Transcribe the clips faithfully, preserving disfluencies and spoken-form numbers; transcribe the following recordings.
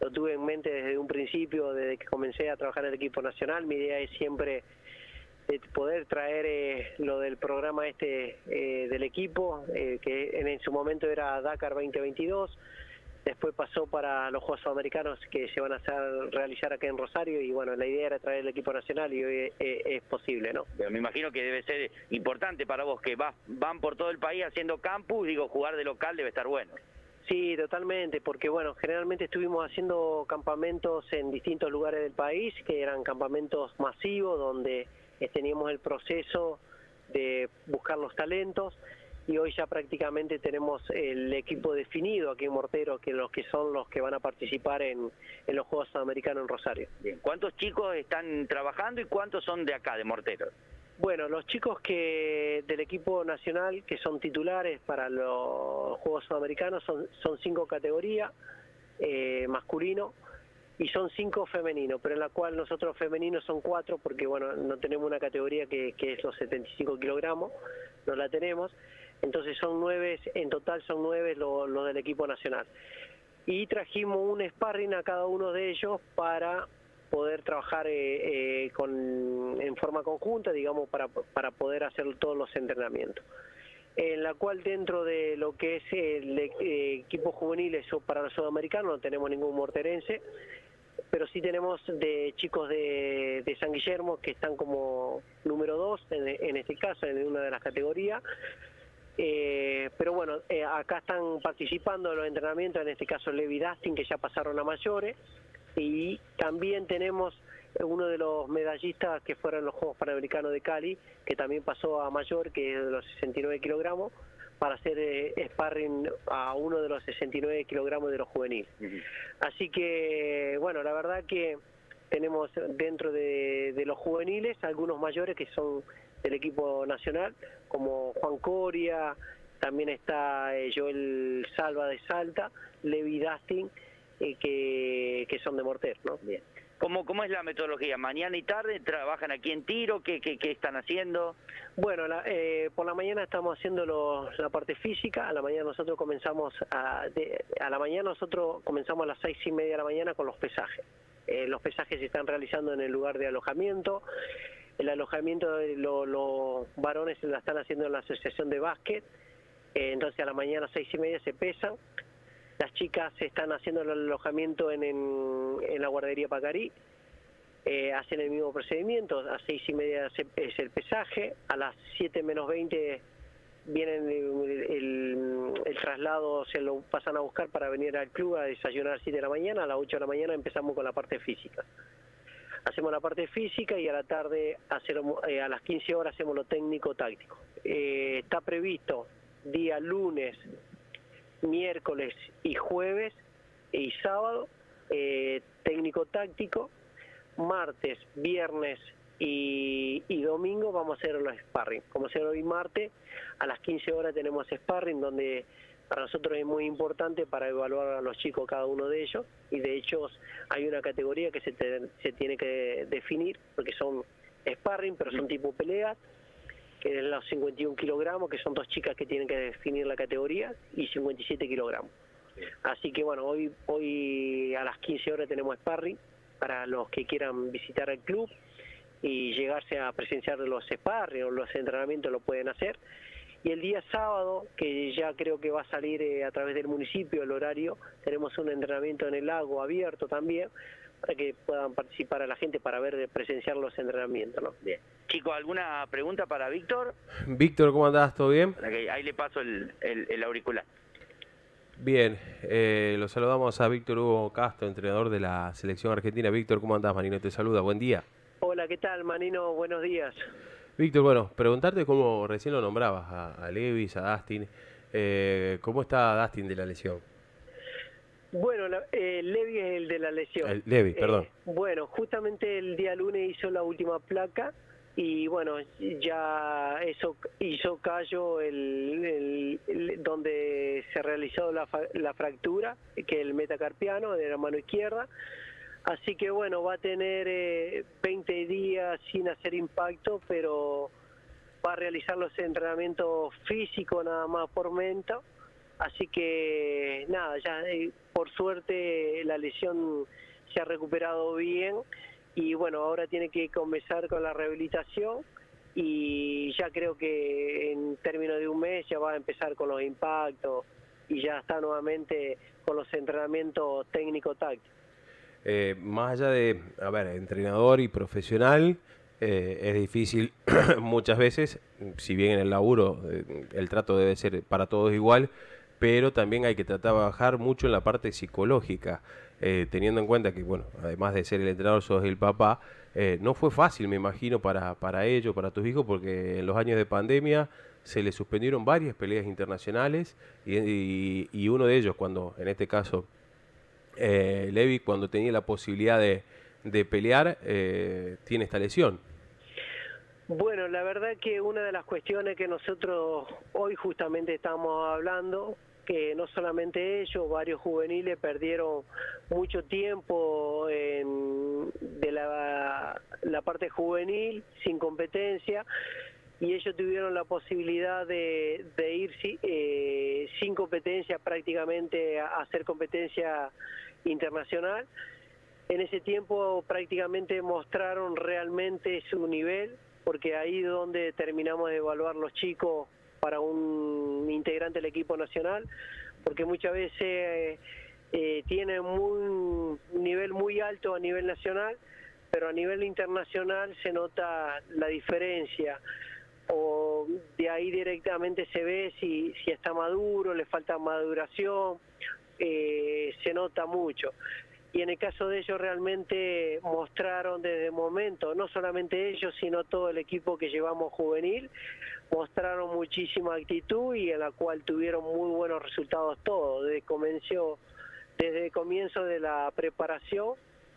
lo tuve en mente desde un principio, desde que comencé a trabajar en el equipo nacional. Mi idea es siempre eh, poder traer eh, lo del programa este eh, del equipo, eh, que en, en su momento era Dakar veinte veintidós, después pasó para los Juegos Sudamericanos que se van a hacer, realizar acá en Rosario, y bueno, la idea era traer el equipo nacional y hoy eh, eh, es posible, ¿no? Pero me imagino que debe ser importante para vos, que vas, van por todo el país haciendo campus, digo, jugar de local debe estar bueno. Sí, totalmente, porque bueno, generalmente estuvimos haciendo campamentos en distintos lugares del país, que eran campamentos masivos, donde eh, teníamos el proceso de buscar los talentos, y hoy ya prácticamente tenemos el equipo definido aquí en Mortero, que los que son los que van a participar en, en los Juegos Sudamericanos en Rosario. Bien. ¿Cuántos chicos están trabajando y cuántos son de acá, de Mortero? Bueno, los chicos que del equipo nacional que son titulares para los Juegos Sudamericanos son, son cinco categorías, eh, masculino, y son cinco femeninos, pero en la cual nosotros femeninos son cuatro, porque bueno, no tenemos una categoría que, que es los setenta y cinco kilogramos, no la tenemos, entonces son nueve, en total son nueve los lo del equipo nacional. Y trajimos un sparring a cada uno de ellos para poder trabajar eh, eh, con, en forma conjunta, digamos, para, para poder hacer todos los entrenamientos. En la cual dentro de lo que es el eh, equipo juvenil, eso para los sudamericanos no tenemos ningún morterense, pero sí tenemos de chicos de, de San Guillermo que están como número dos en, en este caso, en una de las categorías. Eh, pero bueno, eh, acá están participando en los entrenamientos, en este caso Levi Dustin, que ya pasaron a mayores, y también tenemos uno de los medallistas que fueron los Juegos Panamericanos de Cali, que también pasó a mayor, que es de los sesenta y nueve kilogramos, para hacer eh, sparring a uno de los sesenta y nueve kilogramos de los juveniles. Uh-huh. Así que, bueno, la verdad que tenemos dentro de, de los juveniles algunos mayores que son del equipo nacional, como Juan Coria, también está eh, Joel Salva de Salta, Levi Dustin, eh, que, que son de Mortero, ¿no? Bien. ¿Cómo, ¿Cómo es la metodología? ¿Mañana y tarde trabajan aquí en tiro? ¿Qué, qué, qué están haciendo? Bueno, la, eh, por la mañana estamos haciendo los, la parte física. A la mañana nosotros comenzamos a, de, a la mañana nosotros comenzamos a las seis y media de la mañana con los pesajes. Eh, los pesajes se están realizando en el lugar de alojamiento. El alojamiento de lo, los varones se la están haciendo en la asociación de básquet. Eh, entonces a la mañana a seis y media se pesan. Las chicas están haciendo el alojamiento en, en, en la guardería Pacarí, eh, hacen el mismo procedimiento, a seis y media es el pesaje, a las siete menos veinte vienen el, el, el traslado, se lo pasan a buscar para venir al club a desayunar a las siete de la mañana, a las ocho de la mañana empezamos con la parte física. Hacemos la parte física y a la tarde, hacemos, eh, a las quince horas hacemos lo técnico-táctico. Eh, está previsto día lunes, miércoles y jueves y sábado, eh, técnico-táctico, martes, viernes y, y domingo vamos a hacer los sparring. Como será hoy martes, a las quince horas tenemos sparring, donde para nosotros es muy importante para evaluar a los chicos cada uno de ellos, y de hecho hay una categoría que se, te, se tiene que definir, porque son sparring, pero son tipo peleas, que es los cincuenta y un kilogramos, que son dos chicas que tienen que definir la categoría, y cincuenta y siete kilogramos. Así que bueno, hoy hoy a las quince horas tenemos sparring para los que quieran visitar el club y llegarse a presenciar los sparring o los entrenamientos, lo pueden hacer. Y el día sábado, que ya creo que va a salir eh, a través del municipio el horario, tenemos un entrenamiento en el lago abierto también, para que puedan participar a la gente para ver, presenciar los entrenamientos, ¿no? Bien. Chicos, ¿alguna pregunta para Víctor? Víctor, ¿cómo andás? ¿Todo bien? Okay, ahí le paso el, el, el auricular. Bien, eh, lo saludamos a Víctor Hugo Castro, entrenador de la selección argentina. Víctor, ¿cómo andás? Manino te saluda, buen día. Hola, ¿qué tal, Manino? Buenos días. Víctor, bueno, preguntarte cómo recién lo nombrabas a, a Levis, a Dustin, eh, ¿cómo está Dustin de la lesión? Bueno, la, eh, Levi es el de la lesión. El Levi, perdón. Eh, bueno, justamente el día lunes hizo la última placa y bueno, ya eso hizo callo el, el, el, donde se realizó la, la fractura, que es el metacarpiano de la mano izquierda. Así que bueno, va a tener eh, veinte días sin hacer impacto, pero va a realizar los entrenamientos físicos nada más por momento, Así que nada, ya eh, por suerte la lesión se ha recuperado bien y bueno, ahora tiene que comenzar con la rehabilitación y ya creo que en términos de un mes ya va a empezar con los impactos y ya está nuevamente con los entrenamientos técnico-tácticos. Eh, más allá de, a ver, entrenador y profesional, eh, es difícil muchas veces, si bien en el laburo eh, el trato debe ser para todos igual, pero también hay que tratar de bajar mucho en la parte psicológica, eh, teniendo en cuenta que, bueno, además de ser el entrenador, sos el papá, eh, no fue fácil, me imagino, para, para ellos, para tus hijos, porque en los años de pandemia se les suspendieron varias peleas internacionales y, y, y uno de ellos, cuando en este caso eh, Levi, cuando tenía la posibilidad de, de pelear, eh, tiene esta lesión. Bueno, la verdad que una de las cuestiones que nosotros hoy justamente estamos hablando, que no solamente ellos, varios juveniles perdieron mucho tiempo en, de la, la parte juvenil sin competencia y ellos tuvieron la posibilidad de, de ir eh, sin competencia prácticamente a hacer competencia internacional. En ese tiempo prácticamente mostraron realmente su nivel, porque ahí es donde terminamos de evaluar los chicos para un integrante del equipo nacional, porque muchas veces eh, eh, tienen muy, un nivel muy alto a nivel nacional, pero a nivel internacional se nota la diferencia, o de ahí directamente se ve si, si está maduro, le falta maduración, eh, se nota mucho. Y en el caso de ellos realmente mostraron desde el momento, no solamente ellos, sino todo el equipo que llevamos juvenil, mostraron muchísima actitud y en la cual tuvieron muy buenos resultados todos. Desde, comenzó, desde el comienzo de la preparación,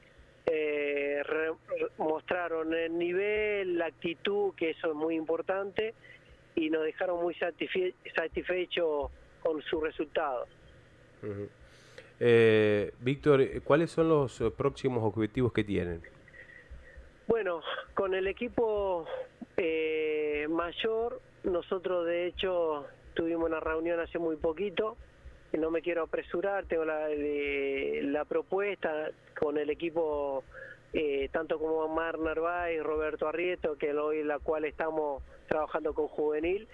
eh, re, mostraron el nivel, la actitud, que eso es muy importante, y nos dejaron muy satisfe satisfechos con sus resultados. Uh-huh. Eh, Víctor, ¿cuáles son los próximos objetivos que tienen? Bueno, con el equipo eh, mayor, nosotros de hecho tuvimos una reunión hace muy poquito, no me quiero apresurar, tengo la, eh, la propuesta con el equipo, eh, tanto como Omar Narváez, Roberto Arrieto, que hoy la cual estamos trabajando con juvenil,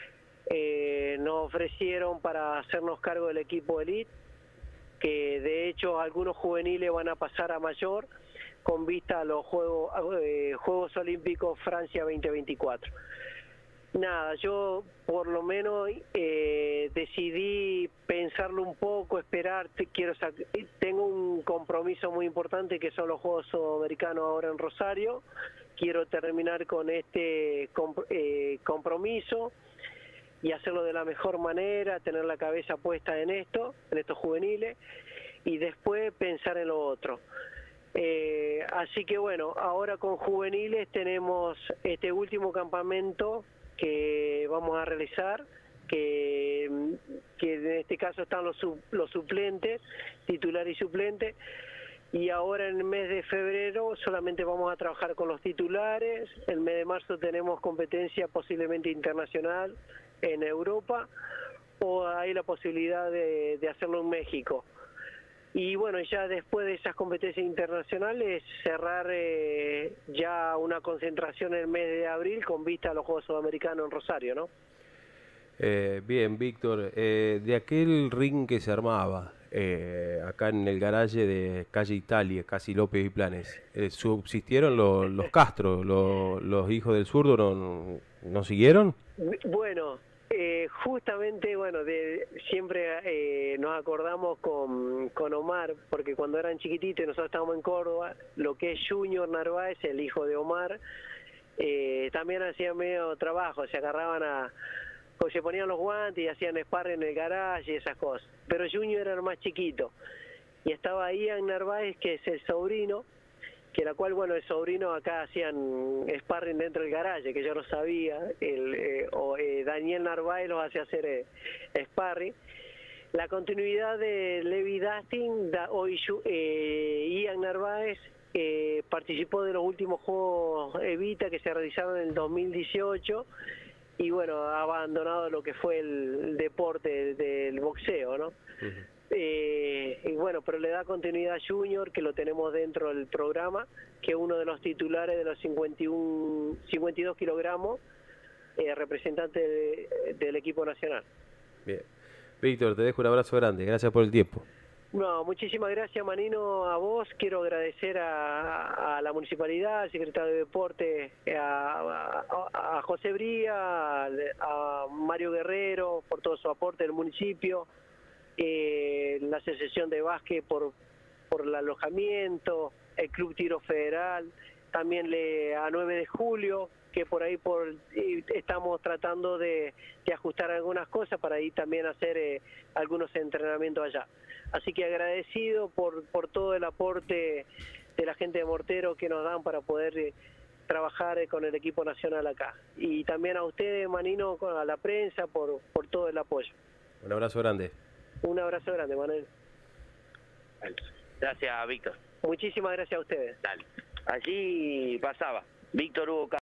eh, nos ofrecieron para hacernos cargo del equipo elite, que de hecho algunos juveniles van a pasar a mayor con vista a los Juegos, eh, Juegos Olímpicos Francia veinte veinticuatro. Nada, yo por lo menos eh, decidí pensarlo un poco, esperar, quiero tengo un compromiso muy importante que son los Juegos Sudamericanos ahora en Rosario, quiero terminar con este comp eh, compromiso y hacerlo de la mejor manera, tener la cabeza puesta en esto, en estos juveniles, y después pensar en lo otro. Eh, así que bueno, ahora con juveniles tenemos este último campamento que vamos a realizar, que, que en este caso están los, los suplentes, titular y suplente, y ahora en el mes de febrero solamente vamos a trabajar con los titulares, el mes de marzo tenemos competencia posiblemente internacional en Europa, o hay la posibilidad de, de hacerlo en México. Y bueno, ya después de esas competencias internacionales, cerrar eh, ya una concentración en el mes de abril con vista a los Juegos Sudamericanos en Rosario, ¿no? Eh, bien, Víctor, eh, de aquel ring que se armaba eh, acá en el garaje de calle Italia, casi López y Planes, eh, ¿subsistieron lo, los Castro, lo, los hijos del zurdo, no, no siguieron? Bueno, eh, justamente, bueno, de, siempre eh, nos acordamos con, con Omar, porque cuando eran chiquititos y nosotros estábamos en Córdoba, lo que es Junior Narváez, el hijo de Omar, eh, también hacían medio trabajo, se agarraban a... se ponían los guantes y hacían sparring en el garage y esas cosas. Pero Junior era el más chiquito. Y estaba Ian Narváez, que es el sobrino, que la cual, bueno, el sobrino acá hacían sparring dentro del garage, que yo no sabía. El, eh, o eh, Daniel Narváez los hace hacer eh, sparring. La continuidad de Levi Dustin, da, hoy eh, Ian Narváez eh, participó de los últimos Juegos Evita que se realizaron en el dos mil dieciocho, y bueno, ha abandonado lo que fue el, el deporte del boxeo, ¿no? Uh-huh. Eh, y bueno, pero le da continuidad a Junior, que lo tenemos dentro del programa, que es uno de los titulares de los cincuenta y uno, cincuenta y dos kilogramos, eh, representante de, del equipo nacional. Bien. Víctor, te dejo un abrazo grande, gracias por el tiempo. No, muchísimas gracias, Manino, a vos. Quiero agradecer a, a la Municipalidad, al Secretario de Deporte, a, a, a José Bría, a, a Mario Guerrero por todo su aporte del municipio, eh, la Asociación de Básquet por, por el alojamiento, el Club Tiro Federal, también le, a nueve de julio, que por ahí por estamos tratando de, de ajustar algunas cosas para ahí también hacer eh, algunos entrenamientos allá. Así que agradecido por, por todo el aporte de la gente de Mortero que nos dan para poder eh, trabajar eh, con el equipo nacional acá. Y también a ustedes, Manino, a la prensa, por, por todo el apoyo. Un abrazo grande. Un abrazo grande, Manuel. Gracias, Víctor. Muchísimas gracias a ustedes. Dale. Allí pasaba Víctor Hugo